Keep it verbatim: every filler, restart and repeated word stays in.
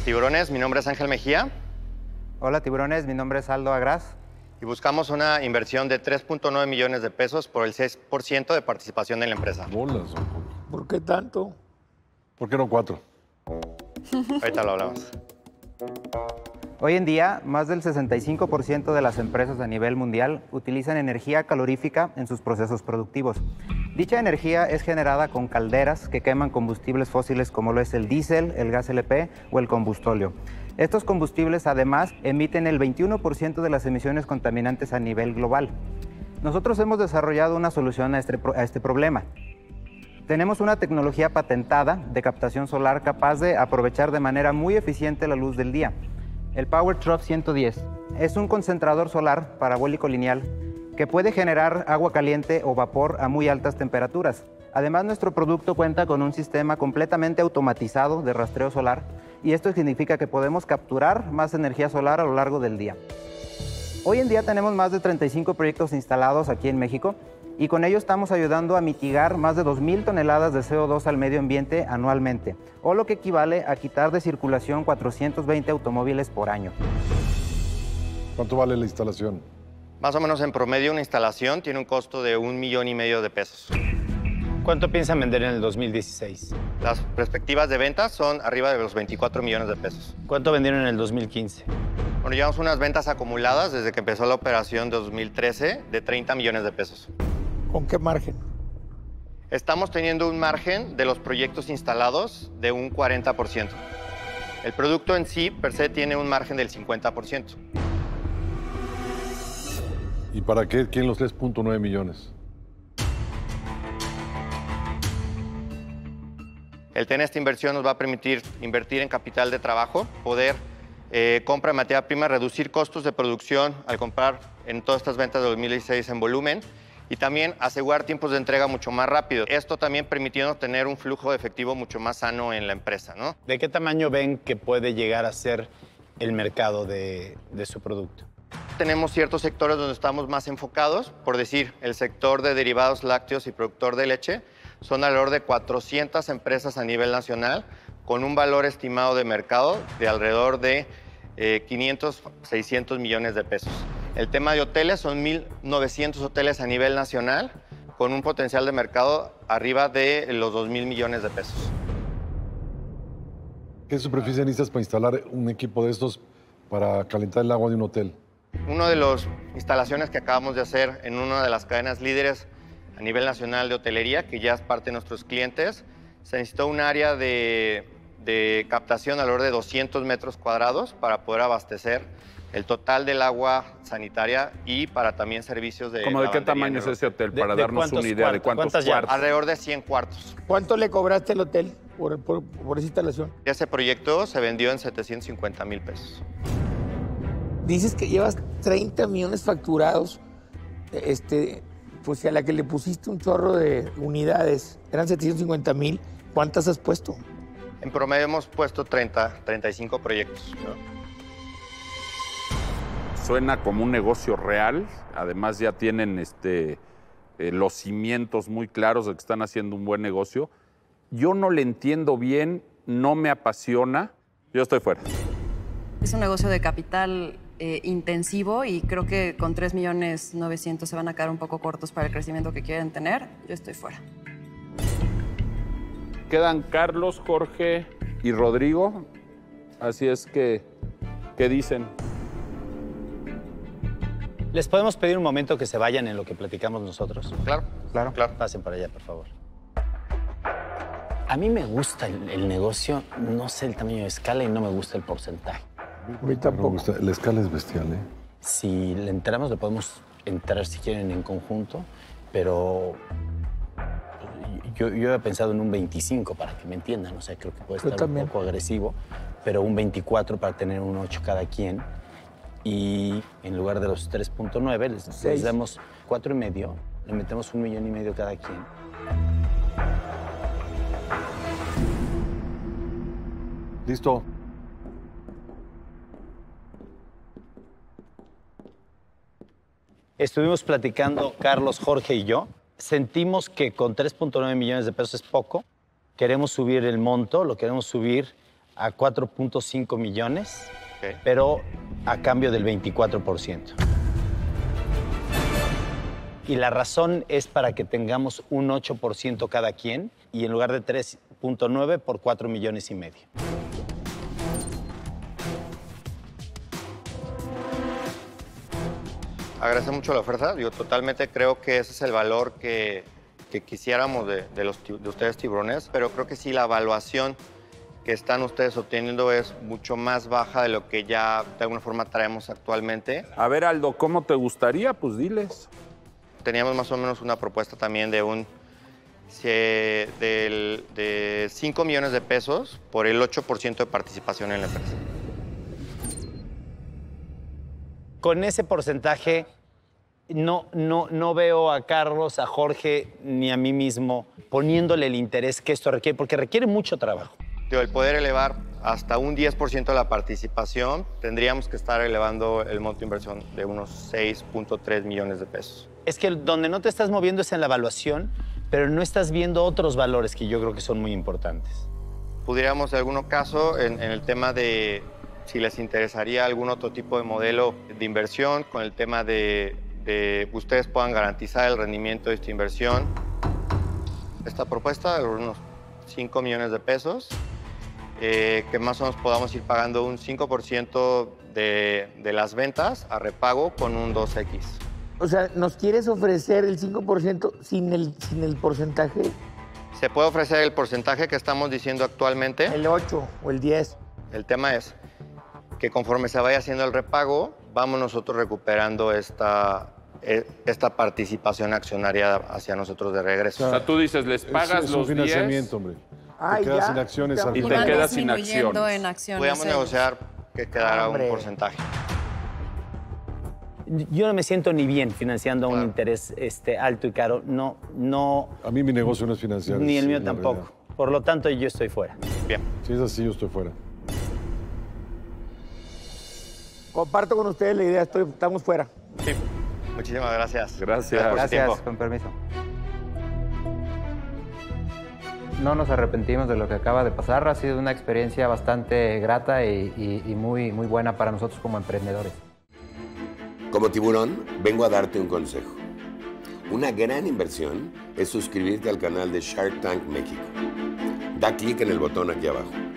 Tiburones, mi nombre es Ángel Mejía. Hola, Tiburones, mi nombre es Aldo Agraz. Y buscamos una inversión de tres punto nueve millones de pesos por el seis por ciento de participación en la empresa. Bolas, ¿Por qué tanto? ¿por qué no cuatro? Ahorita lo hablamos. Hoy en día, más del sesenta y cinco por ciento de las empresas a nivel mundial utilizan energía calorífica en sus procesos productivos. Dicha energía es generada con calderas que queman combustibles fósiles como lo es el diésel, el gas L P o el combustóleo. Estos combustibles además emiten el veintiuno por ciento de las emisiones contaminantes a nivel global. Nosotros hemos desarrollado una solución a este, a este problema. Tenemos una tecnología patentada de captación solar capaz de aprovechar de manera muy eficiente la luz del día. El Power Trough ciento diez es un concentrador solar parabólico lineal que puede generar agua caliente o vapor a muy altas temperaturas. Además, nuestro producto cuenta con un sistema completamente automatizado de rastreo solar y esto significa que podemos capturar más energía solar a lo largo del día. Hoy en día tenemos más de treinta y cinco proyectos instalados aquí en México y con ello estamos ayudando a mitigar más de dos mil toneladas de C O dos al medio ambiente anualmente, o lo que equivale a quitar de circulación cuatrocientos veinte automóviles por año. ¿Cuánto vale la instalación? Más o menos en promedio una instalación tiene un costo de un millón y medio de pesos. ¿Cuánto piensan vender en el dos mil dieciséis? Las perspectivas de ventas son arriba de los veinticuatro millones de pesos. ¿Cuánto vendieron en el dos mil quince? Bueno, llevamos unas ventas acumuladas desde que empezó la operación de dos mil trece de treinta millones de pesos. ¿Con qué margen? Estamos teniendo un margen de los proyectos instalados de un cuarenta por ciento. El producto en sí, per se, tiene un margen del cincuenta por ciento. ¿Y para qué quieren los tres punto nueve millones? El tener esta inversión nos va a permitir invertir en capital de trabajo, poder eh, compra de materia prima, reducir costos de producción al comprar en todas estas ventas de dos mil dieciséis en volumen y también asegurar tiempos de entrega mucho más rápido. Esto también permitiendo tener un flujo de efectivo mucho más sano en la empresa, ¿no? ¿De qué tamaño ven que puede llegar a ser el mercado de, de su producto? Tenemos ciertos sectores donde estamos más enfocados, por decir, el sector de derivados lácteos y productor de leche. Son alrededor de cuatrocientas empresas a nivel nacional, con un valor estimado de mercado de alrededor de eh, quinientos, seiscientos millones de pesos. El tema de hoteles son mil novecientos hoteles a nivel nacional, con un potencial de mercado arriba de los dos mil millones de pesos. ¿Qué superficie necesitas para instalar un equipo de estos para calentar el agua de un hotel? Una de las instalaciones que acabamos de hacer en una de las cadenas líderes a nivel nacional de hotelería, que ya es parte de nuestros clientes, se necesitó un área de, de captación alrededor de doscientos metros cuadrados para poder abastecer el total del agua sanitaria y para también servicios de ¿Cómo de qué tamaño es ese hotel? Para darnos una idea de cuántos cuartos. Alrededor de cien cuartos. ¿Cuánto le cobraste al hotel por, por, por esa instalación? Ese proyecto se vendió en setecientos cincuenta mil pesos. Dices que llevas treinta millones facturados, este, pues a la que le pusiste un chorro de unidades, eran setecientos cincuenta mil. ¿Cuántas has puesto? En promedio hemos puesto treinta, treinta y cinco proyectos, ¿no? Suena como un negocio real, además ya tienen este, eh, los cimientos muy claros de que están haciendo un buen negocio. Yo no le entiendo bien, no me apasiona, yo estoy fuera. Es un negocio de capital eh, intensivo y creo que con tres millones novecientos se van a quedar un poco cortos para el crecimiento que quieren tener. Yo estoy fuera. Quedan Carlos, Jorge y Rodrigo, así es que, ¿qué dicen? ¿Les podemos pedir un momento que se vayan en lo que platicamos nosotros? Claro, Claro. claro. Pasen para allá, por favor. A mí me gusta el, el negocio, no sé el tamaño de escala y no me gusta el porcentaje. A mí tampoco. Me gusta. La escala es bestial, ¿eh? Si le entramos, le podemos entrar si quieren en conjunto, pero yo, yo he pensado en un veinticinco para que me entiendan. O sea, creo que puede Yo estar también. un poco agresivo, pero un veinticuatro para tener un ocho cada quien. Y en lugar de los tres punto nueve, les, les Seis. damos cuatro y medio, le metemos un millón y medio cada quien. Listo. Estuvimos platicando, Carlos, Jorge y yo. Sentimos que con tres punto nueve millones de pesos es poco. Queremos subir el monto, lo queremos subir a cuatro punto cinco millones, Ok. pero a cambio del veinticuatro por ciento. Y la razón es para que tengamos un ocho por ciento cada quien y en lugar de tres punto nueve por cuatro millones y medio. Agradezco mucho la oferta. Yo totalmente creo que ese es el valor que, que quisiéramos de, de, los, ti- de ustedes tiburones, pero creo que sí la evaluación que están ustedes obteniendo es mucho más baja de lo que ya de alguna forma traemos actualmente. A ver, Aldo, ¿cómo te gustaría? Pues diles. Teníamos más o menos una propuesta también de un se- del- de cinco millones de pesos por el ocho por ciento de participación en la empresa. Con ese porcentaje no, no, no veo a Carlos, a Jorge ni a mí mismo poniéndole el interés que esto requiere, porque requiere mucho trabajo. Digo, el poder elevar hasta un diez por ciento de la participación, tendríamos que estar elevando el monto de inversión de unos seis punto tres millones de pesos. Es que donde no te estás moviendo es en la evaluación, pero no estás viendo otros valores que yo creo que son muy importantes. Pudiéramos, en algún caso, en, en el tema de si les interesaría algún otro tipo de modelo de inversión, con el tema de, de ustedes puedan garantizar el rendimiento de esta inversión. Esta propuesta de unos cinco millones de pesos, eh, que más o menos podamos ir pagando un cinco por ciento de, de las ventas a repago con un dos equis. O sea, ¿nos quieres ofrecer el cinco por ciento sin el, sin el porcentaje? Se puede ofrecer el porcentaje que estamos diciendo actualmente. El ocho o el diez. El tema es que conforme se vaya haciendo el repago, vamos nosotros recuperando esta, eh, esta participación accionaria hacia nosotros de regreso. O sea, tú dices, les pagas es, es un los financiamiento, diez. hombre. Ay, te quedas ya. sin acciones al Y te final. quedas sin disminuyendo acciones. en acciones. Podríamos ellos. negociar que quedara Hombre. un porcentaje. Yo no me siento ni bien financiando a un Claro. interés este, alto y caro. No, no, A mí mi negocio no es financiar. ni el es mío la tampoco. realidad. Por lo tanto, yo estoy fuera. Bien. Si es así, yo estoy fuera. Comparto con ustedes la idea, estoy, estamos fuera. Sí. Muchísimas gracias. Gracias. por su Gracias, tiempo. con permiso. No nos arrepentimos de lo que acaba de pasar. Ha sido una experiencia bastante grata y, y- y muy, muy buena para nosotros como emprendedores. Como tiburón, vengo a darte un consejo. Una gran inversión es suscribirte al canal de Shark Tank México. Da clic en el botón aquí abajo.